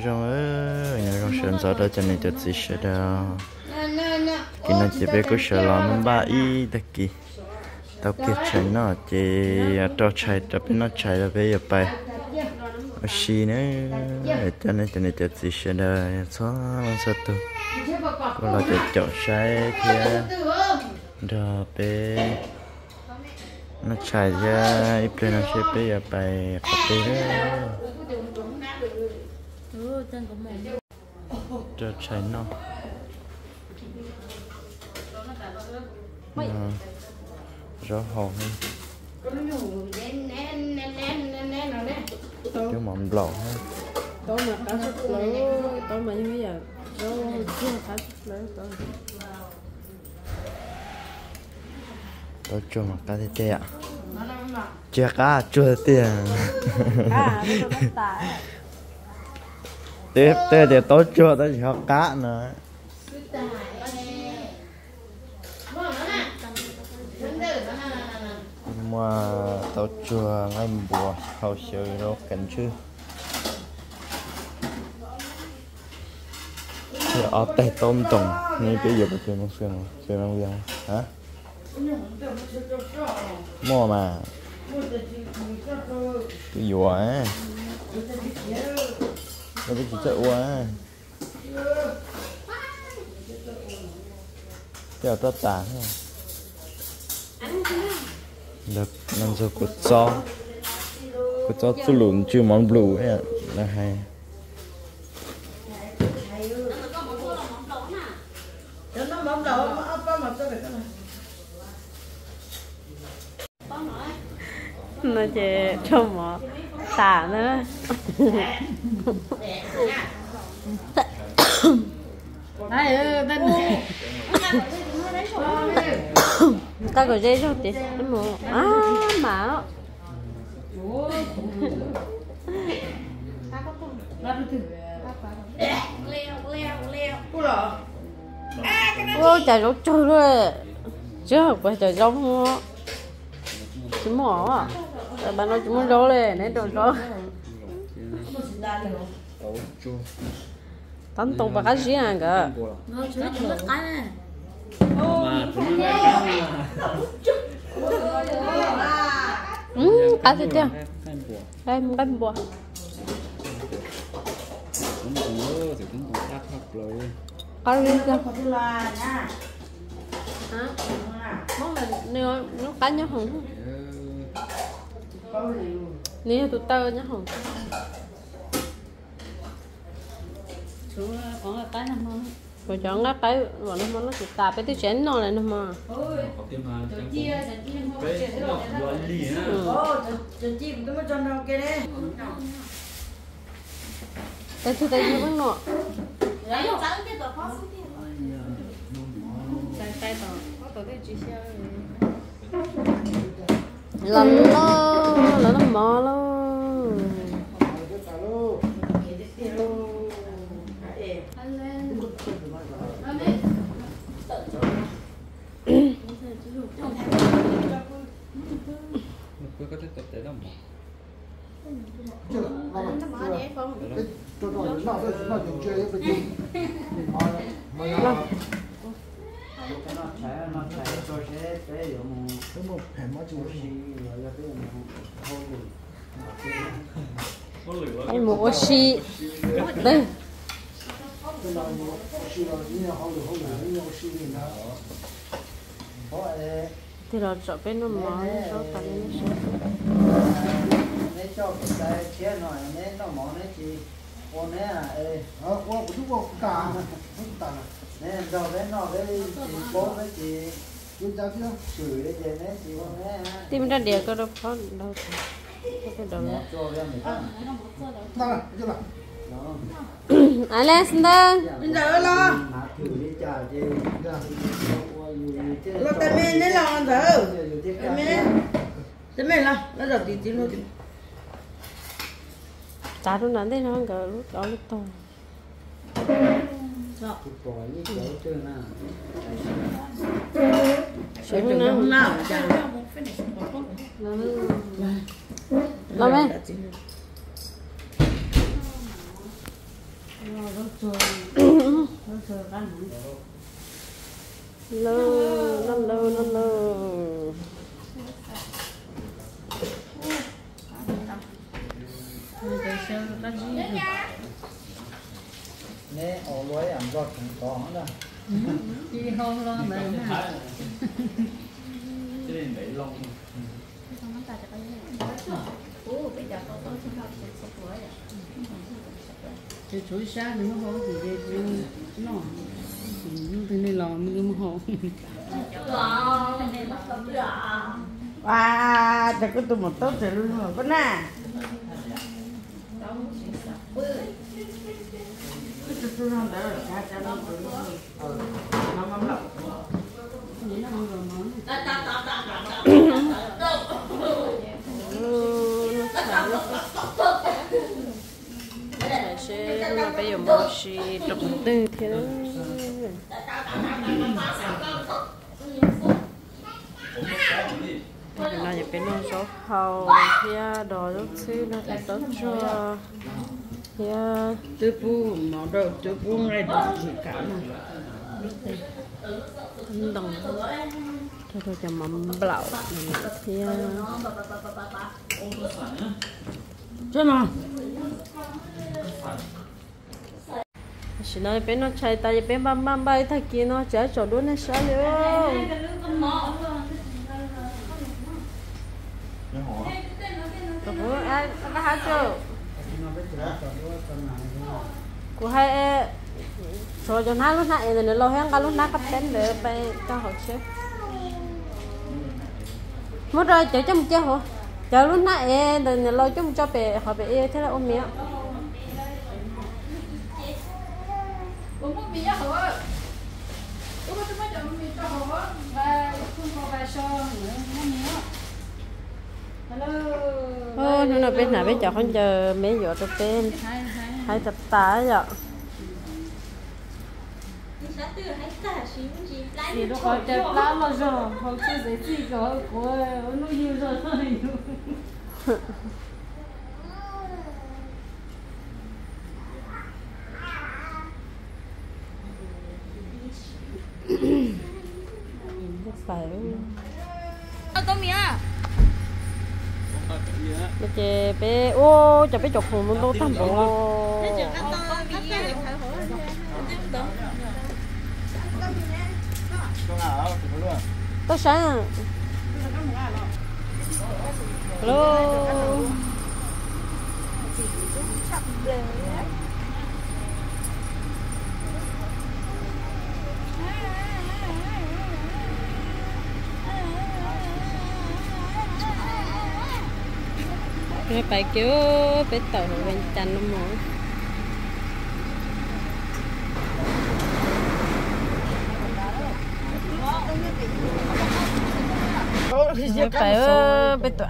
trong nhà trong sườn gió đó cho nên cho chị sẽ đó cái nó chỉ biết có sợ lo nó ba y đặc kỳ tao kia chạy nó chỉ cho chạy tập nó chạy là bây giờ bay ở xí nữa cho nên cho chị sẽ đó xóa làm sao tu có là cho chọn sai kia đó bé nó chạy ra ít lên nó sẽ bây giờ bay cà phê đó cho chạy nó rõ hồn chứ mỏng lọ tối mà cá sấu lớn tối mà như bây giờ nó chưa cá sấu lớn tôi cho mà cá tê ạ chưa cá chưa tiền tiếp thì tôi chưa tôi chỉ học cá nữa mà tao chưa ngay bùa hậu sự đâu cảnh chứ thì ở tay tôm tùng nên bây giờ phải mang xuyên mang ra hả mua mà cái gì vậy nó biết gì chạy quá cái tao tả được làm sao cột gió tu lùn chưa món blue ấy là hay nó chỉ cho mỏ xả nữa ta có dây không chị em mua mà ôi trời ơi trời ơi chứ không phải trời rong không chỉ mỏ à bạn nói chỉ muốn rô lên nè đồ rô tấn tụng và cái gì à cơ cá thịt chưa em canh bùa có gì chưa hả món là nó cá nhá hồng nè tụi tơ nhá hồng còn là cái nào không rồi chọn cái bọn nó chỉ tạp cái tiêu chén nó này mà cái thứ đây như nọ là nó mò luôn có thích tập thể đâu mà cái mũ xì đây thì rồi chọn cái nó mỏ nó tạt lên nó nè cho cái chế nói nè nó mỏ nè chị con nè qua của chúng con cả nè rồi cái nó cái bố cái chị chúng ta chưa sửa cái gì nè chị con nè tìm ra địa có đâu có đâu cái đầu Alexander bây giờ lo lo tay mình đấy lo thử tay mình lo nó rồi tí tí luôn trả luôn đánh thế nó cỡ lúc đó lúc to Sẽ đừng hôm nào lo mẹ lâu nè ở lối ăn giọt cũng có nữa Chị không lo mày nè. Cho nên để lông Chị chuối xa thì nó không thì nó thì nên lo mình không. À, chắc có tụi một tốt thì luôn mà có nè. Tôi không đỡ được cả cha nó tự nó ngâm lắm. Vậy nó không rồi món. sẽ là bây giờ một xí trồng tư thế nóจะเป็นน้องชอบเขาเฮียดอลูกซื้อนะแต่ต้นชัวเฮีย Tôi phu mà đâu tôi phu ngay được gì cả mà. ต้องถ้าเราจะมั่มเปล่าเฮีย Chứ nào. ฉันจะเป็นน้องชายตาจะเป็นบ้านใบถ้ากินน้องจะจอดด้วยนะใช่เลย tôi muốn ăn nó hả chưa cô hay rồi cho nó lúc nãy rồi nó lâu hơn cả lúc nãy cắt đến để bay cho họ chứ mất rồi chờ cho một chơi hả chờ lúc nãy rồi nó lâu cho một cho bé họ bé thế là ôm miệng uống một miếng hả uống một chút cho miếng cho hả và không có vài so nữa nó miếng ô nó là bên nào bên chợ không chờ mấy giờ tôi bên hai tập tá vậy thì nó có đẹp lắm mà rồi không chưa thấy gì có nó nhiều rồi thôi phải tôm mía bây giờ bé ô cho bé chọc hồn nó đâu thằng bộ tôi sáng hello cái bài kiểu bé tàu bên chanh nó mỏi cái bài bé tàu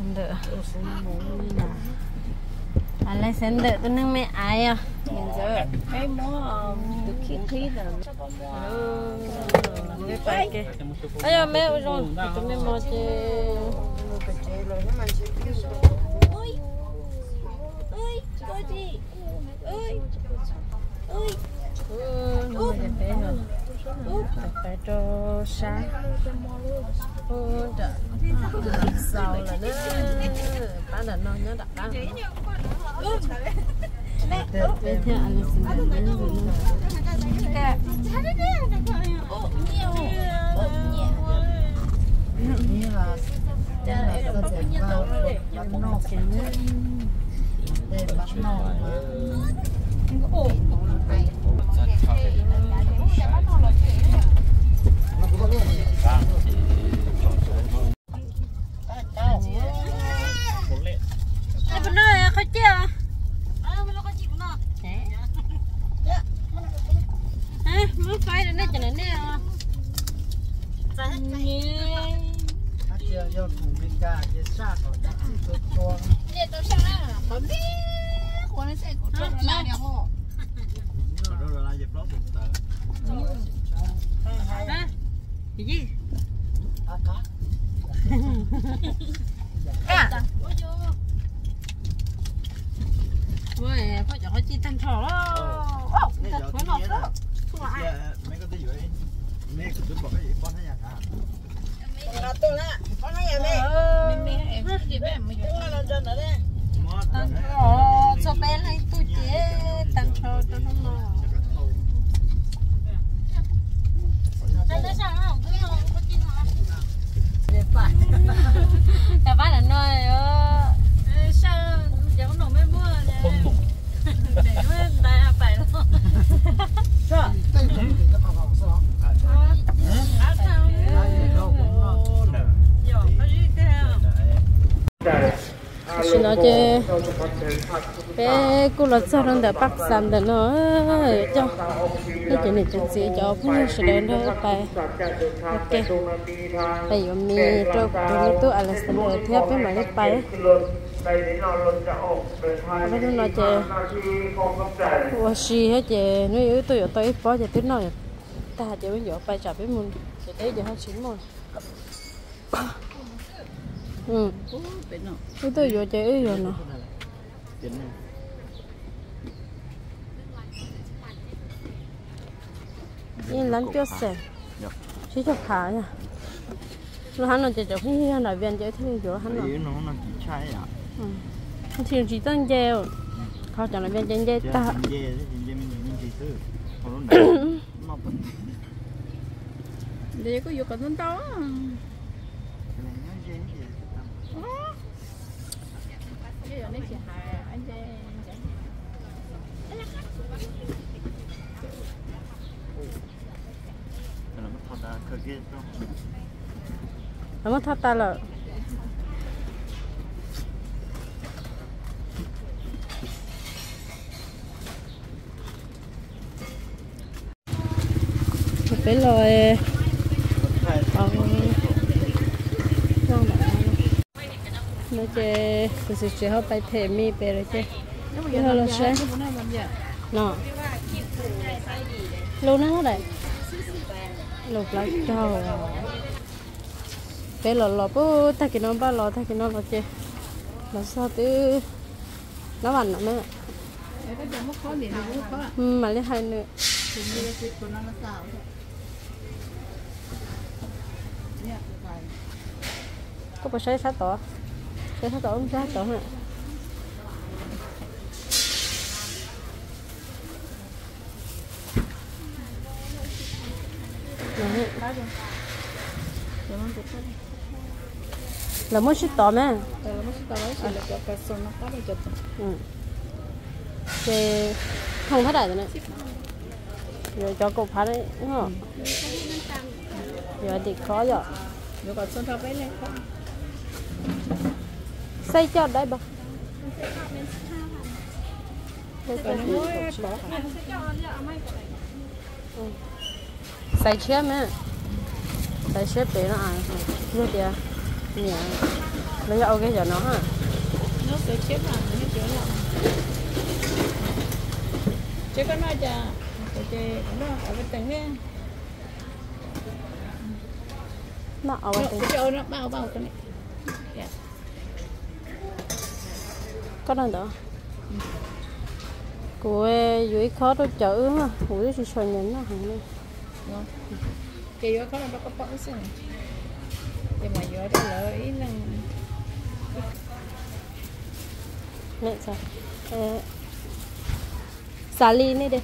Alexander tôi nâng mẹ ai à hiện giờ cái món được khí rồi cái bài kia bây giờ mẹ rồi tụi mình mua chơi phải cho sáng giàu là nó bán là nó nhớ đặt ăn bên theo anh xin như là cơ thể vào bắt nọ để bắt nọ ai bên nơi à khách chưa mới phải đến đây cho nên nè chưa do thủ bên cả chia sát rồi đã chụp cho để tôi sang à có biết của nó sẽ của tôi là đẹp không rồi là dẹp lót bụng cái gì ôi phải cho chi thanh thỏ đó thế giờ tôi nhớ là mấy cái gì vậy mấy cái tôi bảo cái gì con thấy nhà cả là tôi nè con thấy nhà mẹ em gì vậy mà là dân ở đây cho bé này tôi chế tặng cho nó mà các bạn là nói sao giờ có nổ mấy bữa để mới đại phải luôn xin nói chứ bé cô là sao đang đợi bắt sắm để nó cho cái chuyện này chuyện gì cho cũng như sẽ đến đó bài ok bây giờ mi cho tôi Alexander theo cái máy bài bây giờ nói chứ我是迄个你有对有对包就对nói ta chỉ bây giờ bài trả với mình chỉ đấy giờ hết chín rồi cái tôi vừa chơi rồi nè yên lắm cho sẻ chỉ cho khá nha nó hắn nó chỉ cho cái là viên chơi thêm chỗ hắn nó chỉ chai à thì chỉ tăng gieoเขาจะเป็นเจตาเดี๋ยวก็อยู่กับต้นโตแล้วมันทับตาเลยไปเลยเอาน้องแบบnó chơi từ từ chơi học bài thể mi về rồi chơi nó là chơi nó lâu nó đấy lâu lại trâu bé lò bố ta cái nó ba lò ta cái nó là chơi là sao từ nó bắn nó nữa mà lấy hai nữa có phải xây sát tổ không sát tổ hả là muốn xịt tổ mà thì không thấy đại rồi này rồi cho cục phá đấy đúng không rồi thì khó rồi rồi còn xuân thọ với này không xây cho đây bà xây chết mà xây chết để nó ăn như thế nhỉ bây giờ ok cho nó hả nó xây chết là nó chết là chứ có nói chả cái nó ở bên tầng nghe nó ở bên tầng nó bao cái này có đang đó của dưới khó tôi chở mà của thì xoay nhẫn nó hàng này cái dưới khó nó có bỏ xuống nhưng mà dưới đó lợi ý là mẹ sao xả ly này đi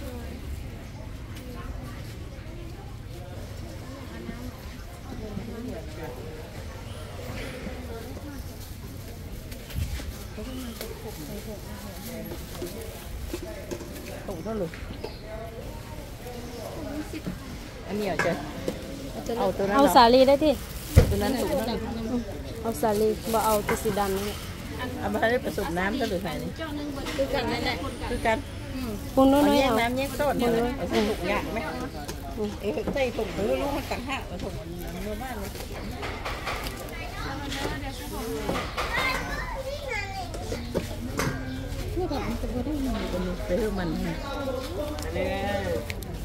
anh nhiều chưa เอาสาลีได้ที่ตัวนั้นถูกนะเอาสาลีบ่เอาตัวสีดำนี่เอามาให้ผสมน้ำก็หรือไงนี่คือกันนั่นแหละคือกันปรุงน้อยๆเอาน้ำแยกต้นเอาใส่ถุงยางไหมใส่ถุงถือลูกมันต่างหากถุงเนื้อบ้านเลยนี่ก็มันจะไม่ได้มันเป็นมันเลย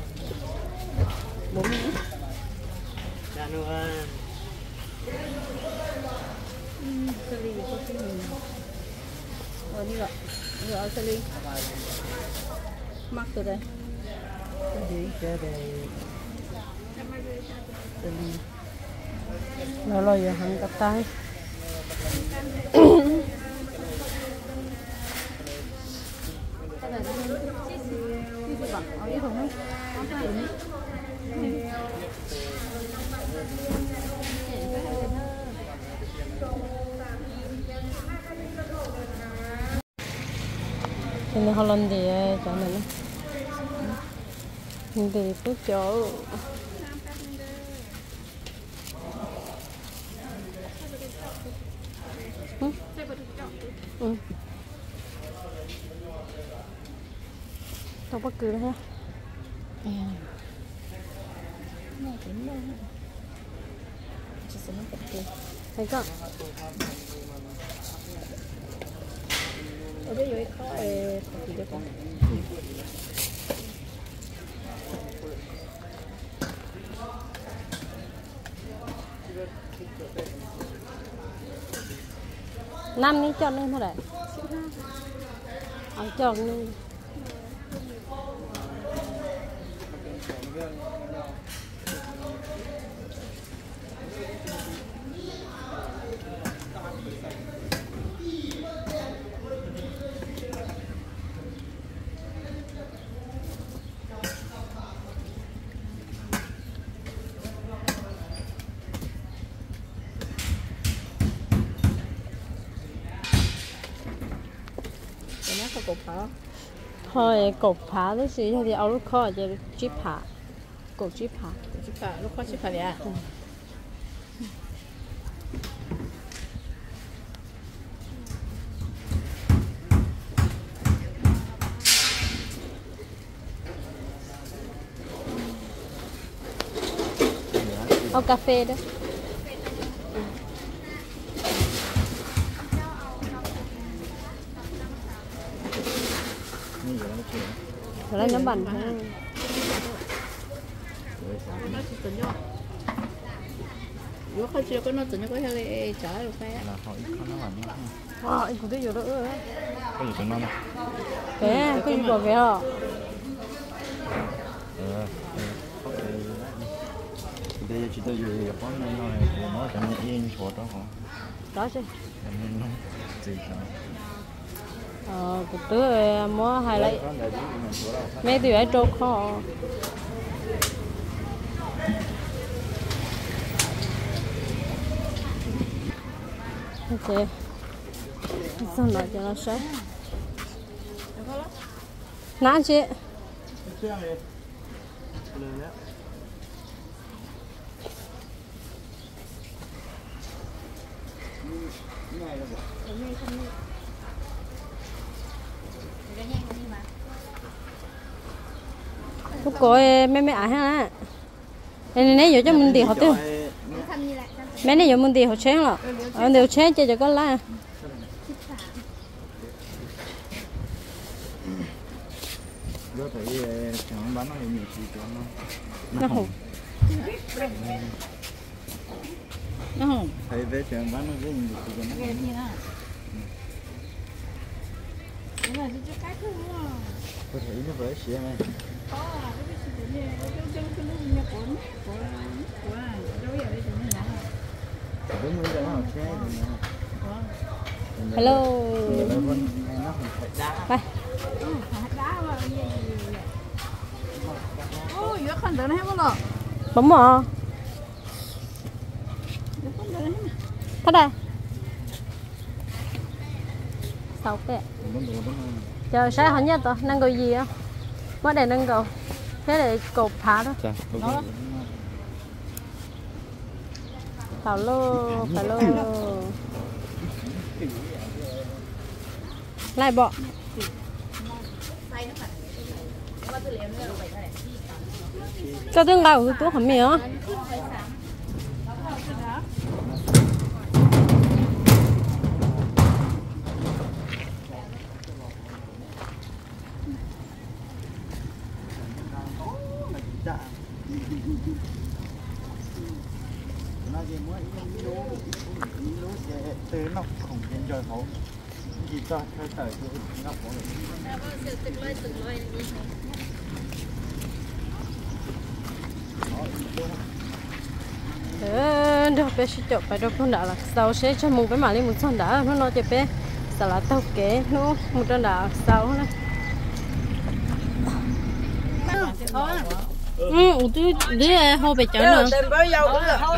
bố mẹ dạ luôn sali có cái gì như vậy sali mắc từ đây nó lo giờ hắn cắt tay 근데 홀란드에 저는 근데 그죠 응? 응. đâu bắt cười ha thấy không ở đây có gì đó con năm đi chọn lên thôi đấy ăn chọn lên thôi cột phá đó gì thì ao lúc khó thì chip phá cột chip phá lúc khó chip phá đấy à ao cà phê đó lấy nó bẩn thôi. nó chỉ tuần nhau. Nếu không chịu có nó tuần nhau có thể trả được phải. Là họ ít nó bẩn nhá. Anh cũng thấy nhiều đó. Có gì tuần năm. Thế, có gì bỏ về hả? Đây chỉ tôi dùng có nên nó chẳng yên chỗ đó không? Đó chứ. Nên nó gì đó. Cái thứ mua hai lấy mấy từ ấy trâu kho ok sao nói cho nó sấy nãy chị lúc coi mấy ải ha nên nếu giờ cho mình đi họ tiêu mấy này giờ mình đi họ chén rồi ở đều chén cho có lá có thể chẳng bán nó nhiều gì cho nó hùng nó hùng thấy về chẳng bán nó rất nhiều gì cho nó có thể nó với xe này hello bye bấm mò thế đây sáu cái chờ sáng họ nhất rồi năng cầu gì á mới để năng cầu thế để cột phá đó hello lại bỏ cho tương lai của tôi hầm mì á nó gì mới lú sẽ từ nó không hiện rồi hổ gì cho thời thời nó hổ Đó bé sẽ chụp phải đâu con đã là sau sẽ cho mùng cái mà lên một con đã nó nói cho bé sao là tao kế nó một con đã sau này tôi đi hô về chợ nữa Tem bao dầu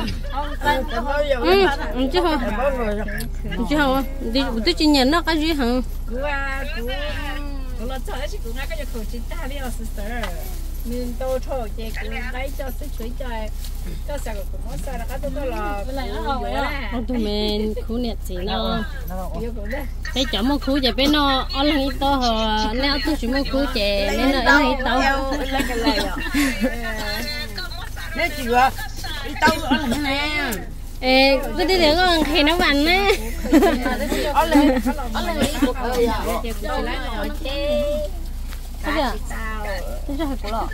chứ không chứ không đi tôi chỉ nhận nó cái gì hả mình tô trộn chị cũng lấy cho sức chuối cho sao cũng muốn sao là cái tôi là tụi mình khu nẹt gì nó cái chỗ mà khu vậy bên nó ở lại to hờ nếu tôi chỉ muốn khu chè nên là ở lại tao nếu chị vừa tao ở lại nè cái đi được con thì nó bắn á ở lại bây giờ tôi cho của lọ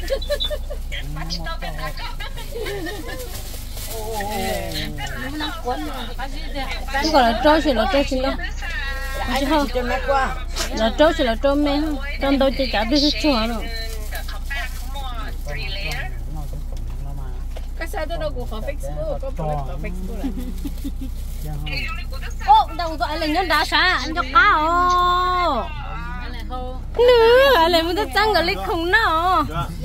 cái gọi là trâu chỉ là trâu chỉ đó chứ không là trâu chỉ là trâu mê không trong tôi chỉ cả biết hết chua rồi cái sao tôi đâu có Facebook có Facebook này ô đâu có ai là nhân đá sa anh cho cá ô nữa ai là muốn trăng cái lịch không nào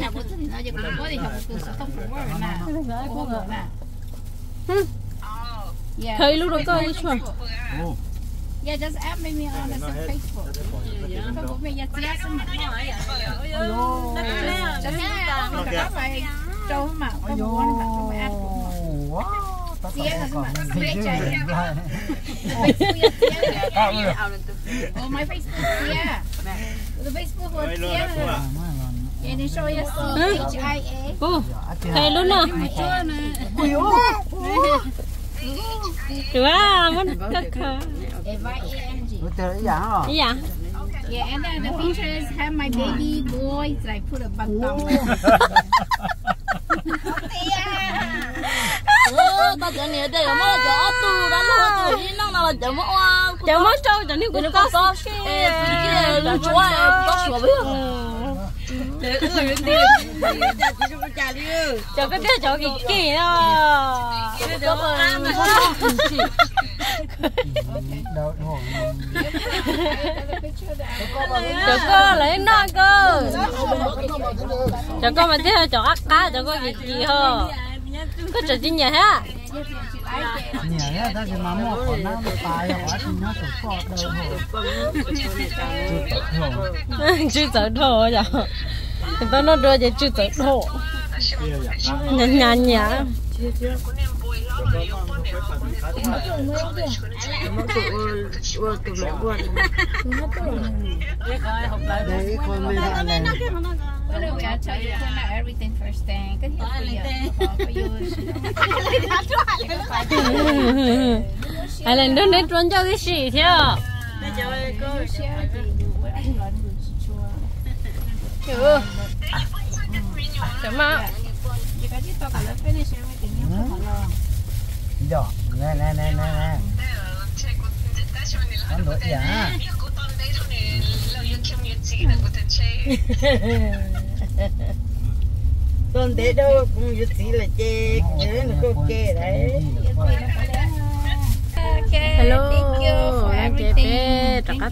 thấy lúc đó coi đi chưa Yeah, just add me on Facebook. Facebook mình just add some. Đó vậy. Trâu mà có muốn mà không add. Xía là mà xía chạy. Oh my Facebook xía. The Facebook của xía. Vậy nên show us HIA. cô thấy luôn nè được à muốn cất khờ F-I-A-N-G. dạ Yeah, and then the pictures have my baby boy. So I put a button. tao chọn nhiều đây là mới chọn tu đã lo tu đi năng nào là chọn mất oan chọn mất trâu chọn những có cái là chúa có sủa biết chọn cái đứa chọn cái gì đó chọn cô lấy nó cơ chọn cô mà thế chọn ác cá chọn cô gì hả có chọn gì nhỉ ha nhảy ta chỉ mà mua còn nó tài quá thì nó sẽ có đâu chưa tới thổ rồi thì tao nó đưa về chưa tới thổ nhả nhả đấy con mới là này Well, we are trying to turn out everything first thing. Good for you. ai lên đó nên trốn cho cái gì thế chấm mà Dạ, nè con đội giả con thế đâu cũng như chỉ là chê nhớ nó ok đấy hello anh chị bé tất cả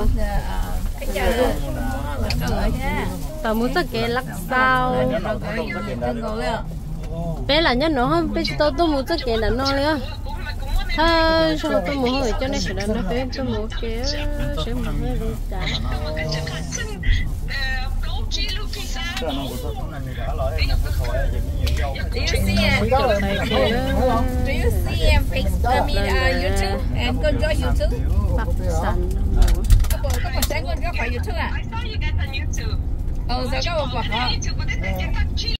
tờ muốn tất cả lắc sao bé là nhân nó không bé tôi muốn tất cả là non nữa ha sao tôi muốn hỏi cho nên phải nó bé tôi muốn kia sẽ muốn đi trả Do you see Facebook? YouTube and go join YouTube. Các bạn sẽ go join YouTube à? Oh, sao các bạn